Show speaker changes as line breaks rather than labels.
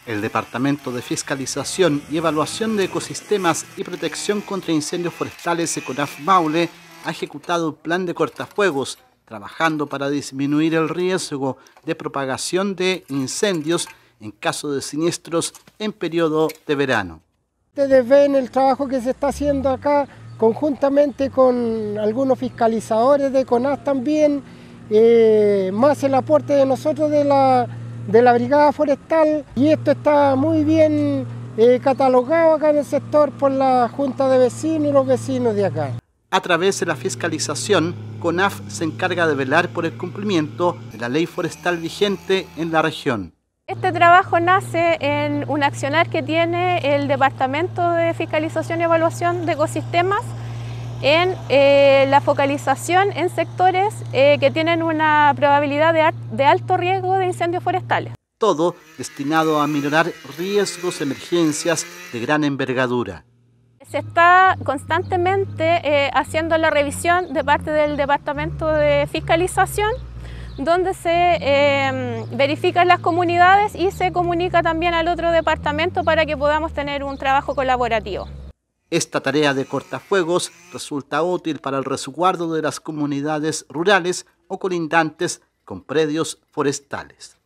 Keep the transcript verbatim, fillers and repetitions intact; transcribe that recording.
El Departamento de Fiscalización y Evaluación de Ecosistemas y Protección contra Incendios Forestales ECONAF Maule ha ejecutado un plan de cortafuegos, trabajando para disminuir el riesgo de propagación de incendios en caso de siniestros en periodo de verano.
Ustedes ven el trabajo que se está haciendo acá conjuntamente con algunos fiscalizadores de ECONAF también, eh, más el aporte de nosotros de la, de la Brigada Forestal, y esto está muy bien eh, catalogado acá en el sector por la Junta de Vecinos y los vecinos de acá.
A través de la fiscalización, CONAF se encarga de velar por el cumplimiento de la ley forestal vigente en la región.
Este trabajo nace en un accionar que tiene el Departamento de Fiscalización y Evaluación de Ecosistemas en eh, la focalización en sectores eh, que tienen una probabilidad de, de alto riesgo de incendios forestales.
Todo destinado a minorar riesgos de emergencias de gran envergadura.
Se está constantemente eh, haciendo la revisión de parte del Departamento de Fiscalización, donde se eh, verifican las comunidades y se comunica también al otro departamento para que podamos tener un trabajo colaborativo.
Esta tarea de cortafuegos resulta útil para el resguardo de las comunidades rurales o colindantes con predios forestales.